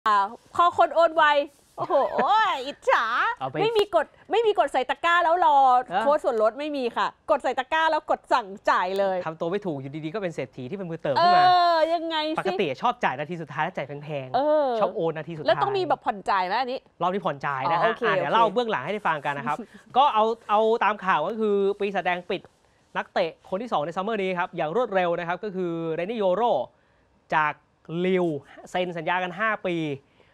พอคนโอนไวโอ้โหอิจฉาไม่มีกดใส่ตะกร้าแล้วรอโค้ดส่วนลดไม่มีค่ะกดใส่ตะกร้าแล้วกดสั่งจ่ายเลยทำตัวไม่ถูกอยู่ดีๆก็เป็นเศรษฐีที่เป็นมือเติมขึ้นมายังไงปกติชอบจ่ายนาทีสุดท้ายแล้วจ่ายแพงๆชอบโอนนาทีสุดท้ายแล้วต้องมีแบบผ่อนจ่ายไหมอันนี้รอบนี้ผ่อนจ่ายนะฮะเดี๋ยวเล่าเบื้องหลังให้ได้ฟังกันนะครับ ก็เอาตามข่าวก็คือปีศาจแดงปิดนักเตะคนที่2ในซัมเมอร์นี้ครับอย่างรวดเร็วนะครับก็คือเรนิโยโรจากลิวเซ็นสัญญากัน5 ปี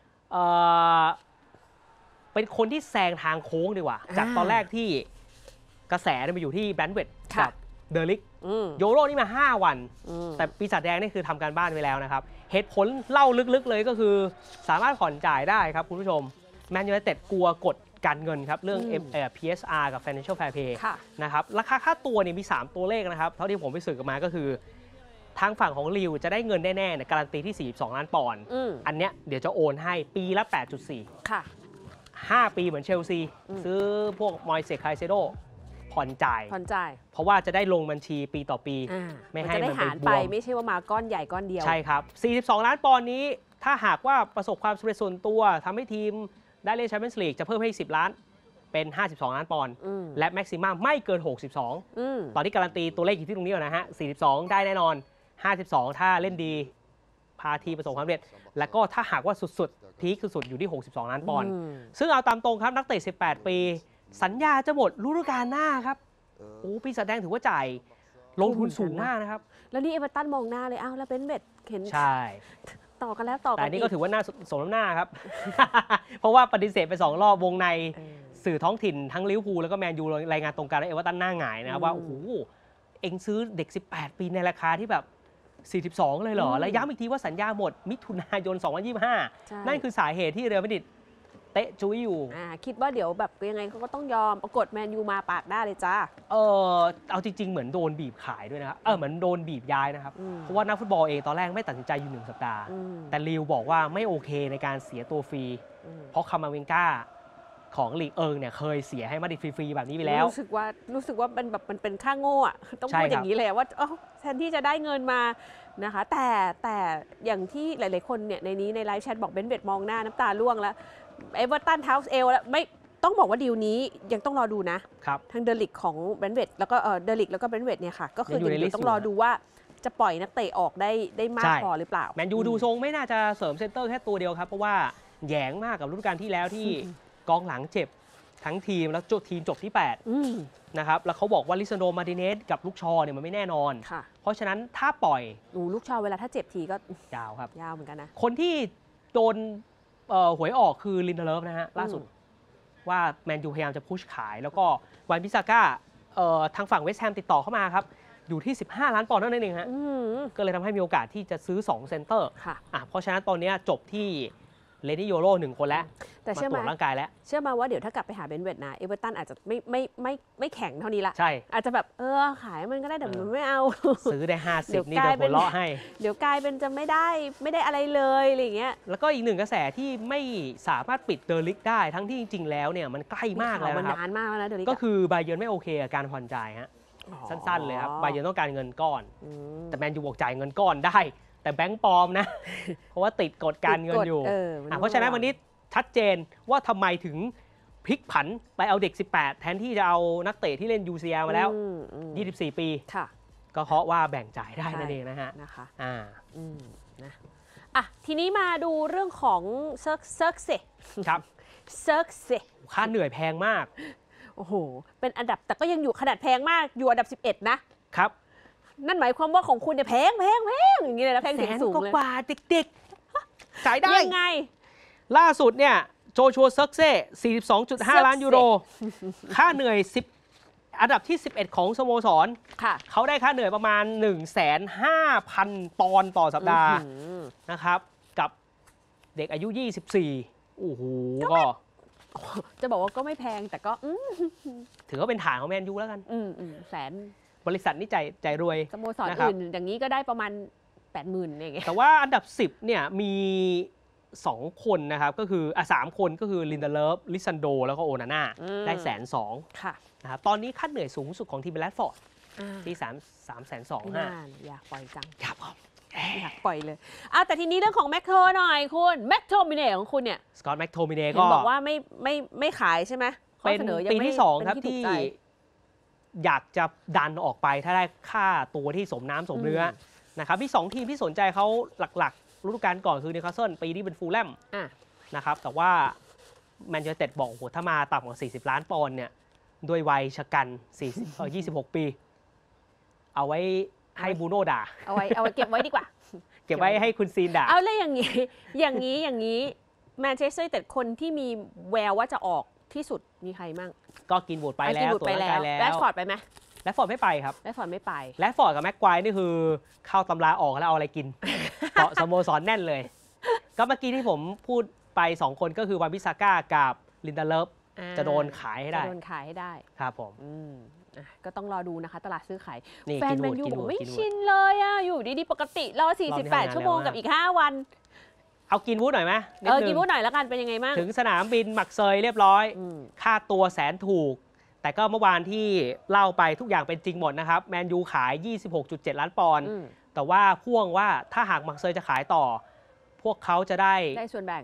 เป็นคนที่แซงทางโค้งดีกว่าจากตอนแรกที่กระแสมาอยู่ที่แบนเวตกับเดลิกโยโรนี่มา5 วันแต่ปีศาจแดงนี่คือทำการบ้านไว้แล้วนะครับเหตุผลเล่าลึกๆเลยก็คือสามารถผ่อนจ่ายได้ครับคุณผู้ชมแมนยูไนเต็ดกลัวกฎการเงินครับเรื่อง PSR กับ Financial Fair Play นะครับราคาค่าตัวเนี่ยมี3 ตัวเลขนะครับเท่าที่ผมไปสืบกันมาก็คือทางฝั่งของลิวจะได้เงินแน่ๆการันตีที่42 ล้านปอนด์อันเนี้ยเดี๋ยวจะโอนให้ปีละ 8.4 ค่ะ 5 ปีเหมือนเชลซีซื้อพวกมอยเซคไคเซโดผ่อนจ่ายเพราะว่าจะได้ลงบัญชีปีต่อปีไม่ให้มันเป็นบวมไม่ใช่ว่ามาก้อนใหญ่ก้อนเดียวใช่ครับ42 ล้านปอนด์นี้ถ้าหากว่าประสบความสำเร็จส่วนตัวทำให้ทีมได้เล่นแชมเปี้ยนส์ลีกจะเพิ่มให้10 ล้านเป็น52 ล้านปอนด์และแม็กซิมัมไม่เกิน62ตอนนี้การันตีตัวเลขอยู่ที่ตรงนี้นะฮะ42ได้แน่นอน52ถ้าเล่นดีพาทีประสบความสำเร็จและก็ถ้าหากว่าสุดๆพีคสุดๆอยู่ที่62 ล้านปอนด์ซึ่งเอาตามตรงครับนักเตะ18 ปีสัญญาจะหมดฤดูกาลหน้าครับปีศาจแดงถือว่าจ่ายลงทุนสูงมากนะครับแล้วนี่เอเวอร์ตันมองหน้าเลยอ้าวแล้วเป็นเบ็ดเห็นใช่ต่อกันแล้วต่อกันแต่นี่ก็ถือว่าน่าสมน้ำหน้าครับ เพราะว่าปฏิเสธไป2 รอบวงในสื่อท้องถิ่นทั้งลิเวอร์พูลแล้วก็แมนยูรายงานตรงกันว่าเอเวอร์ตันหน้าหงายนะครับว่าโอ้โหเอ็งซื้อเด็ก18 ปีในราคาที่แบบ42เลยเหรอและย้ำอีกทีว่าสัญญาหมดมิถุนายน2025นั่นคือสาเหตุที่เรอัลมาดริดเตะจุ้ยอยู่คิดว่าเดี๋ยวแบบยังไงเขาก็ต้องยอมปรากฏแมนยูมาปากได้เลยจ้าเอาจริงๆเหมือนโดนบีบขายด้วยนะครับเหมือนโดนบีบย้ายนะครับเพราะว่านักฟุตบอลเองตอนแรกไม่ตัดสินใจอยู่1 สัปดาห์แต่ลิวบอกว่าไม่โอเคในการเสียตัวฟรีเพราะคามาเวนก้าของลีกเนี่ยเคยเสียให้มาดริดฟรีๆแบบนี้ไปแล้วรู้สึกว่ามันเป็นค่าโง่อะต้องพูดอย่างนี้เลยว่าแทนที่จะได้เงินมานะคะแต่อย่างที่หลายๆคนเนี่ยในไลฟ์แชทบอกเบนเวตมองหน้าน้ำตาร่วงแล้วเอเวอร์ตันเท้าเอลแล้วไม่ต้องบอกว่าดีลนี้ยังต้องรอดูนะทั้งเดลิกของเบนเวตแล้วก็เดลิกแล้วก็เบนเวตเนี่ยค่ะก็คือยังต้องรอดูว่าจะปล่อยนักเตะออกได้มากพอหรือเปล่าแมนยูดูทรงไม่น่าจะเสริมเซนเตอร์แค่ตัวเดียวครับเพราะว่าแหยงมากกับฤดูกาลที่แล้วที่กองหลังเจ็บทั้งทีมแล้วทีมจบที่8นะครับแล้วเขาบอกว่าลิซันโด มาร์ติเนสกับลูกชอเนี่ยมันไม่แน่นอนเพราะฉะนั้นถ้าปล่อยลูกชอเวลาถ้าเจ็บทีก็ยาวครับยาวเหมือนกันนะคนที่โดนหวยออกคือลินเดเลฟนะฮะล่าสุดว่าแมนยูพยายามจะพุชขายแล้วก็วันบิซาก้าทางฝั่งเวสต์แฮมติดต่อเข้ามาครับอยู่ที่15 ล้านปอนด์นั่นเองฮะก็เลยทำให้มีโอกาสที่จะซื้อ2 เซนเตอร์เพราะฉะนั้นตอนนี้จบที่เรนิโยโร1 คนแล้วแต่เชื่อมาร่างกายแล้วเชื่อมาว่าเดี๋ยวถ้ากลับไปหาเบนเวตนะเอเวอร์ตันอาจจะไม่แข็งเท่านี้ละใช่อาจจะแบบขายมันก็ได้แต่มันไม่เอาซื้อได้50นี่เดี๋ยวหัวเราะให้เดี๋ยวกลายเป็นจะไม่ได้อะไรเลยอะไรอย่างเงี้ยแล้วก็อีก1 กระแสที่ไม่สามารถปิดเดอลิกได้ทั้งที่จริงๆแล้วเนี่ยมันใกล้มากแล้วนะครับนานมากแล้วนะเดอลิกก็คือบาเยิร์นไม่โอเคกับการผ่อนจ่ายฮะสั้นๆเลยครับบาเยิร์นต้องการเงินก้อนแต่แมนยูบอกจ่ายเงินก้อนได้แต่แบงก์ปลอมนะเพราะว่าติดกฎการเงินอยู่เพราะฉะนั้นวันนี้ชัดเจนว่าทำไมถึงพลิกผันไปเอาเด็ก18แทนที่จะเอานักเตะที่เล่น UCL มาแล้ว24 ปีก็เพราะว่าแบ่งจ่ายได้นั่นเองนะฮะนะคะนะทีนี้มาดูเรื่องของเซิร์กเซครับเซิร์กเซค่าเหนื่อยแพงมากโอ้โหเป็นอันดับแต่ก็ยังอยู่ขนาดแพงมากอยู่อันดับ11 นะครับนั่นหมายความว่าของคุณเนี่ยแพงอย่างนี้เลยนะแพงสูงเลยกว่าเด็กๆจ่ายได้ยังไงล่าสุดเนี่ยโจชัวเซิร์กเซ่ 42.5 ล้านยูโรค่าเหนื่อยอันดับที่11ของสโมสรเขาได้ค่าเหนื่อยประมาณ 1,500,000 ปอนด์ต่อสัปดาห์นะครับกับเด็กอายุ 24โอ้โหก็จะบอกว่าก็ไม่แพงแต่ก็ถือว่าเป็นฐานของแมนยูแล้วกันแสนบริษัทนี่ใจรวยสโมสรอื่นอย่างนี้ก็ได้ประมาณ 80,000อย่างเงี้ยแต่ว่าอันดับ10เนี่ยมี2 คนนะครับก็คือ3 คนก็คือลินเดเลฟลิซันโดแล้วก็โอนาน่าได้120,000นะครับตอนนี้ค่าเหนื่อยสูงสุดของทีมแรดฟอร์ดที่3,250,000 อยากปล่อยจังครับอยากปล่อยเลยแต่ทีนี้เรื่องของแมคโทหน่อยคุณแมคโทมิเน่ของคุณเนี่ยสกอตต์แม็กโทมิเน่เห็ก็นบอกว่าไม่ขายใช่ไหมข้อเป็นเสนอยังปีไม่ที่ 2 ครับเป็นถูที่กใจอยากจะดันออกไปถ้าได้ค่าตัวที่สมน้ำสมเนื้อนะครับที่2ทีมที่สนใจเขาหลักๆฤดูกาลก่อนคือนิวคาสเซิลปีนี้เป็นฟูลแลมนะครับแต่ว่าแมนเชสเตอร์บอกโอ้โหถ้ามาต่ำกว่า40 ล้านปอนด์เนี่ยด้วยวัยชะกัน26 ปี เอาไว้ให้บูโน่ด่าเอาไว้เก็บไว้ดีกว่าเก็บไว้ให้คุณซีนด่าเอาเลยอย่างนี้แมนเชสเตอร์ยูไนเต็ดคนที่มีแววว่าจะออกที่สุดมีใครมั่งก็กินบูดไปแล้วตัวร่างกายแล้วแรชฟอร์ดไปไหมแรชฟอร์ดไม่ไปครับแรชฟอร์ดไม่ไปแรชฟอร์ดกับแม็กควายนี่คือเข้าตำราออกแล้วเอาอะไรกิน เกาะสโมสรแน่นเลย ก็เมื่อกี้ที่ผมพูดไป 2 คนก็คือวันบิซาก้ากับลินดาเลิฟจะโดนขายให้ได้จะโดนขายให้ได้ครับผมก็ต้องรอดูนะคะตลาดซื้อขายนี่แฟนกินแมวูดนยูกินบอกวูดไม่กินวูดชินเลยอยู่ดีๆปกติรอรอบนี้ทำงาน 48 ชั่วโมงเร็วมากกับอีก 5 วันเอากินวูดหน่อยไหมนิดนึงกินพูดหน่อยแล้วกันเป็นยังไงบ้างถึงสนามบินหมักเซยเรียบร้อย ค่าตัวแสนถูก แต่ก็เมื่อวานที่เล่าไปทุกอย่างเป็นจริงหมดนะครับแมนยูขาย 26.7 ล้านปอนด์แต่ว่าพ่วงว่าถ้าหากหมักเซยจะขายต่อ พวกเขาจะได้ส่วนแบ่ง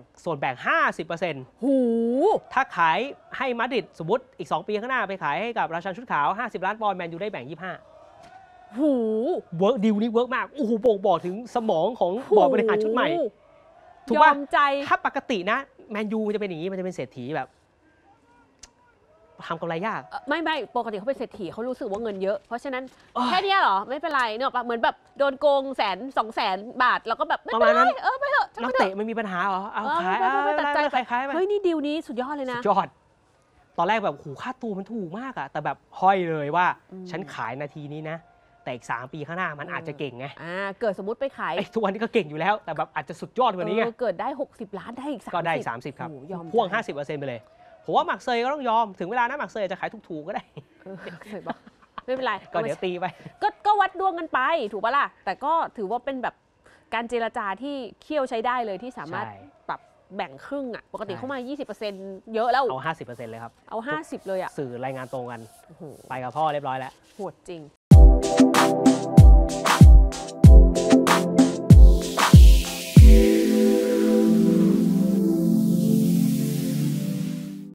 50% หูถ้าขายให้มาดริดสมมติอีก 2 ปีข้างหน้าไปขายให้กับราชันชุดขาว 50 ล้านปอนด์แมนยูได้แบ่ง 25 หูเวิร์กดีลนี้เวิร์กมากโอ้โหบ่งบอกถึงสมองของบอร์ดบริหารชุดใหม่ ถูกยป่ะอมใจถ้าปกตินะแมนยูจะเป็นอย่างนี้มันจะเป็นเศรษฐีแบบทำกำไรยากไม่ปกติเขาเป็นเศรษฐีเขารู้สึกว่าเงินเยอะ เพราะฉะนั้นโอ้ยแค่เนี้ยเหรอ ไม่เป็นไรเนอะปะเหมือนแบบโดนโกง100,000-200,000 บาท แล้วก็แบบไม่ประเป็มาณนนั้ไรนไปเถอะนักเตะไม่มีปัญหาเหรอเอาขายไม่ตัดใจไปขายไปเฮ้ยนี่ดีลนี้สุดยอดเลยนะยอด ตอนแรกแบบโหค่าตัวมันถูกมากอะแต่แบบห้อยเลยว่า ฉันขายนาทีนี้นะ แต่อีก 3 ปีข้างหน้ามันอาจจะเก่งไงเกิดสมมติไปขายไอ้ทุกวันนี้ก็เก่งอยู่แล้ว แต่แบบอาจจะสุดยอดกว่านี้ไงเกิดได้60 ล้านได้อีก30 ก็ได้อีก30 ครับโอ้โหยอมพ่วงใจ 50%ไปเลยผมว่าหมักเซยก็ต้องยอมถึงเวลานะหมักเซยจะขายถูกๆก็ได้เคยบอกไม่เป็นไรก็เดี๋ยวตีไปก็วัดดวงกันไปถูกปะล่ะ แต่ก็ถือว่าเป็นแบบการเจรจาที่เคี่ยวใช้ได้เลยที่สามารถใช่ปรับแบ่งครึ่งปกติใช่เข้ามา 20%เยอะแล้วเอา 50%เลยครับเอา 50 เลยสื่อรายงานตรงกันโอ้โหไปกับพ่อเรียบร้อยแล้วโหดจริง